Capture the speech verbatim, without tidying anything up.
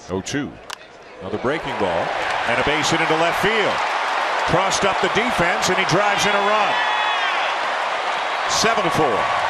oh two. Another breaking ball and a base hit into left field. Crossed up the defense and he drives in a run. seven to four.